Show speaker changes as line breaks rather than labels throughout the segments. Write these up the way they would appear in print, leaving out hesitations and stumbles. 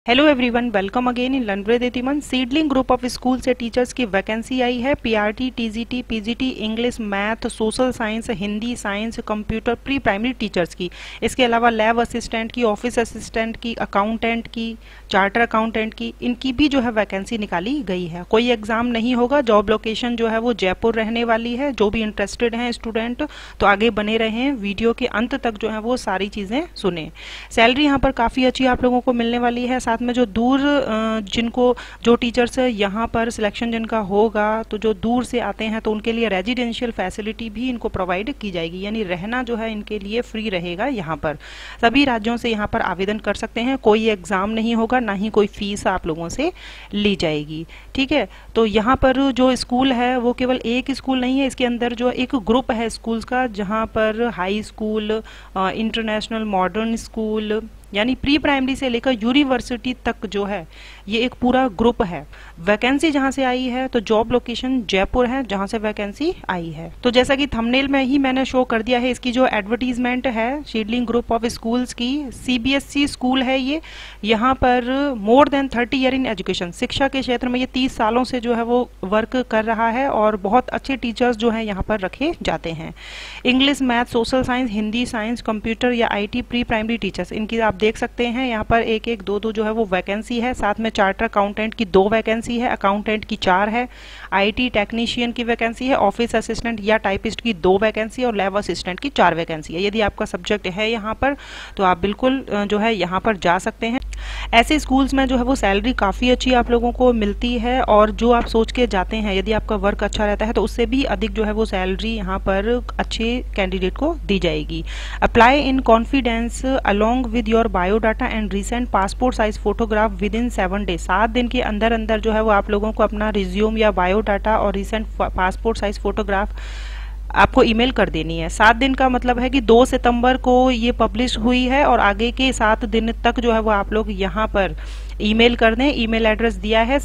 Hello everyone, welcome again in learn with इतिमन। Seedling group of school से teachers की vacancy आई है। PRT, TGT, PGT, English, math, social science, Hindi, science, computer, pre primary teachers की। इसके अलावा lab assistant की, ऑफिस असिस्टेंट की, अकाउंटेंट की, चार्टर अकाउंटेंट की, इनकी भी जो है वैकेंसी निकाली गई है। कोई एग्जाम नहीं होगा। जॉब लोकेशन जो है वो जयपुर रहने वाली है। जो भी इंटरेस्टेड हैं स्टूडेंट तो आगे बने रहें, वीडियो के अंत तक जो है वो सारी चीज़ें सुने। सैलरी यहाँ पर काफ़ी अच्छी आप लोगों को मिलने वाली है। साथ में जो दूर जिनको जो टीचर्स यहाँ पर सिलेक्शन जिनका होगा तो जो दूर से आते हैं तो उनके लिए रेजिडेंशियल फैसिलिटी भी इनको प्रोवाइड की जाएगी, यानी रहना जो है इनके लिए फ्री रहेगा। यहाँ पर सभी राज्यों से यहाँ पर आवेदन कर सकते हैं। कोई एग्जाम नहीं होगा, ना ही कोई फीस आप लोगों से ली जाएगी। ठीक है, तो यहाँ पर जो स्कूल है वो केवल एक स्कूल नहीं है, इसके अंदर जो एक ग्रुप है स्कूल्स का, जहाँ पर high school, international modern school, यानी प्री प्राइमरी से लेकर यूनिवर्सिटी तक जो है ये एक पूरा ग्रुप है। वैकेंसी जहां से आई है तो जॉब लोकेशन जयपुर है जहां से वैकेंसी आई है। तो जैसा कि थंबनेल में ही मैंने शो कर दिया है, इसकी जो एडवर्टीजमेंट है सीडलिंग ग्रुप ऑफ स्कूल्स की, सीबीएसई स्कूल है ये। यहाँ पर more than 30 year in education, शिक्षा के क्षेत्र में ये 30 सालों से जो है वो वर्क कर रहा है और बहुत अच्छे टीचर्स जो है यहाँ पर रखे जाते हैं। English, math, social science, Hindi, science, computer या आईटी प्री प्राइमरी टीचर्स, इनकी आप देख सकते हैं यहाँ पर एक एक दो दो जो है वो वैकेंसी है। साथ में चार्टर अकाउंटेंट की 2 वैकेंसी है, अकाउंटेंट की 4 है, आईटी टेक्नीशियन की वैकेंसी है, ऑफिस असिस्टेंट या टाइपिस्ट की 2 वैकेंसी और लैब असिस्टेंट की 4 वैकेंसी है। यदि आपका सब्जेक्ट है यहाँ पर तो आप बिल्कुल जो है यहाँ पर जा सकते हैं। ऐसे स्कूल्स में जो है वो सैलरी काफ़ी अच्छी आप लोगों को मिलती है और जो आप सोच के जाते हैं, यदि आपका वर्क अच्छा रहता है तो उससे भी अधिक जो है वो सैलरी यहाँ पर अच्छे कैंडिडेट को दी जाएगी। Apply in confidence along with your biodata and recent passport size photograph within 7 days. 7 दिन के अंदर अंदर जो है वो आप लोगों को अपना रिज्यूम या बायोडाटा और रिसेंट पासपोर्ट साइज फोटोग्राफ आपको ईमेल कर देनी है। 7 दिन का मतलब है कि 2 सितंबर को ये पब्लिश हुई है और आगे के 7 दिन तक जो है वो आप लोग यहाँ पर ईमेल कर दें। ईमेल एड्रेस दिया है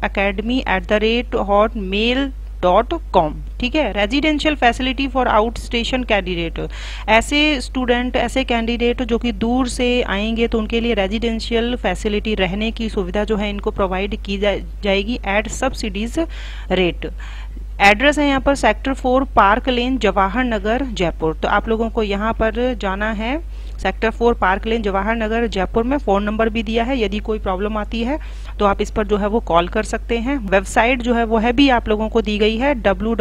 seedlingacademy@hotmail.com। ठीक है, residential facility for outstation candidate, ऐसे स्टूडेंट, ऐसे कैंडिडेट जो कि दूर से आएंगे तो उनके लिए रेजिडेंशियल फैसिलिटी, रहने की सुविधा जो है इनको प्रोवाइड की जाएगी एट सब्सिडीज रेट। एड्रेस है यहाँ पर sector 4 park lane, Jawahar Nagar, Jaipur. तो आप लोगों को यहाँ पर जाना है sector 4 park lane, Jawahar Nagar, Jaipur में। फ़ोन नंबर भी दिया है, यदि कोई प्रॉब्लम आती है तो आप इस पर जो है वो कॉल कर सकते हैं। वेबसाइट जो है वो है भी आप लोगों को दी गई है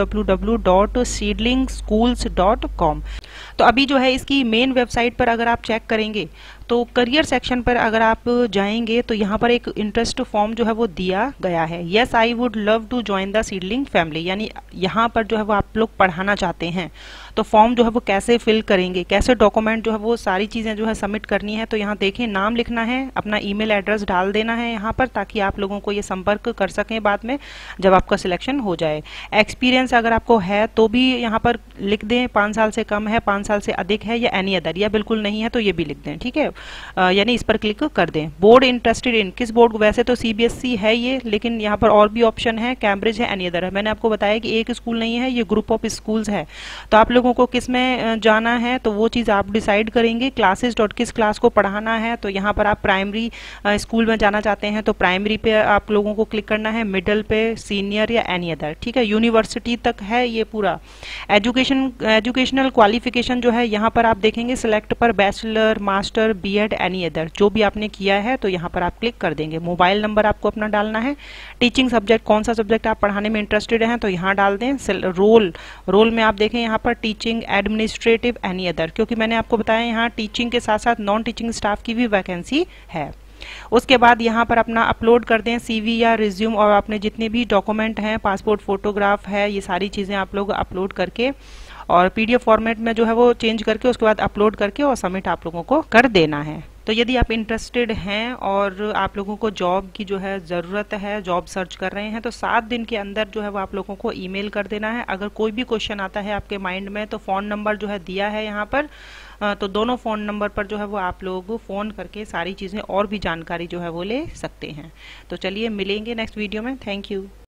www.seedlingschools.com। तो अभी जो है इसकी मेन वेबसाइट पर अगर आप चेक करेंगे तो करियर सेक्शन पर अगर आप जाएंगे तो यहाँ पर एक इंटरेस्ट फॉर्म जो है वो दिया गया है। Yes I would love to join the Seedling family, यानी यहाँ पर जो है वो आप लोग पढ़ाना चाहते हैं तो फॉर्म जो है वो कैसे फिल करेंगे, कैसे डॉक्यूमेंट जो है वो सारी चीज़ें जो है सबमिट करनी है। तो यहाँ देखें, नाम लिखना है, अपना ईमेल एड्रेस डाल देना है यहाँ पर ताकि आप लोगों को ये संपर्क कर सकें बाद में जब आपका सिलेक्शन हो जाए। एक्सपीरियंस अगर आपको है तो भी यहाँ पर लिख दें, 5 साल से कम है, 5 साल से अधिक है या एनी अदर, या बिल्कुल नहीं है तो ये भी लिख दें। ठीक है, यानी इस पर क्लिक कर दें। बोर्ड इंटरेस्टेड इन, किस बोर्ड, वैसे तो सीबीएसई है ये, लेकिन यहाँ पर और भी ऑप्शन है, कैम्ब्रिज है, एनी अदर है। मैंने आपको बताया कि एक स्कूल नहीं है, ये ग्रुप ऑफ स्कूल्स है। तो आप लोगों को किस में जाना है तो वो चीज़ आप डिसाइड करेंगे। क्लासेस डॉट, किस क्लास को पढ़ाना है, तो यहाँ पर आप प्राइमरी स्कूल में जाना चाहते हैं तो प्राइमरी पे आप लोगों को क्लिक करना है, मिडिल पे, सीनियर या एनी अदर। ठीक है, यूनिवर्सिटी तक है ये पूरा। एजुकेशनल क्वालिफिकेशन जो है यहाँ पर आप देखेंगे सिलेक्ट पर bachelor, master, B Ed, any other, जो भी आपने किया है तो यहाँ पर आप क्लिक कर देंगे। मोबाइल नंबर आपको अपना डालना है। टीचिंग सब्जेक्ट, कौन सा सब्जेक्ट आप पढ़ाने में इंटरेस्टेड हैं तो यहाँ डाल दें। रोल में आप देखें यहाँ पर टीचिंग, एडमिनिस्ट्रेटिव, एनी अदर, क्योंकि मैंने आपको बताया यहाँ टीचिंग के साथ साथ नॉन टीचिंग स्टाफ की भी वैकेंसी है। उसके बाद यहाँ पर अपना अपलोड कर दें सीवी या रिज्यूम और अपने जितने भी डॉक्यूमेंट हैं, पासपोर्ट, फोटोग्राफ है, ये सारी चीज़ें आप लोग अपलोड करके और पीडीएफ फॉर्मेट में जो है वो चेंज करके उसके बाद अपलोड करके और सबमिट आप लोगों को कर देना है। तो यदि आप इंटरेस्टेड हैं और आप लोगों को जॉब की जो है ज़रूरत है, जॉब सर्च कर रहे हैं तो 7 दिन के अंदर जो है वो आप लोगों को ईमेल कर देना है। अगर कोई भी क्वेश्चन आता है आपके माइंड में तो फ़ोन नंबर जो है दिया है यहाँ पर, तो दोनों फ़ोन नंबर पर जो है वो आप लोग फ़ोन करके सारी चीज़ें और भी जानकारी जो है वो ले सकते हैं। तो चलिए मिलेंगे नेक्स्ट वीडियो में। Thank you.